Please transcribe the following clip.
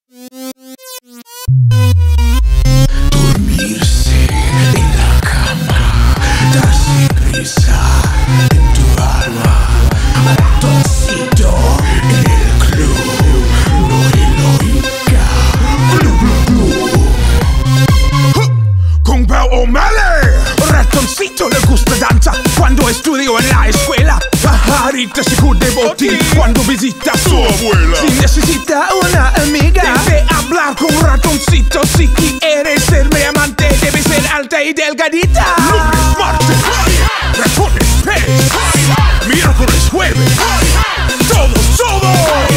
Dormirse en la cama, darse prisa en tu alma. Ratoncito en el club, no le oiga. Glu, glu, glu. Con Pau O'Malley. Ratoncito le gusta danza cuando estudió en la escuela. Pajarita se de botín cuando visita a su abuela. Si necesita una amiga, debe hablar con Ratoncito. Si quieres ser mi amante, debe ser alta y delgadita. Lunes, martes, ratones, pez. Miércoles, jueves, todos.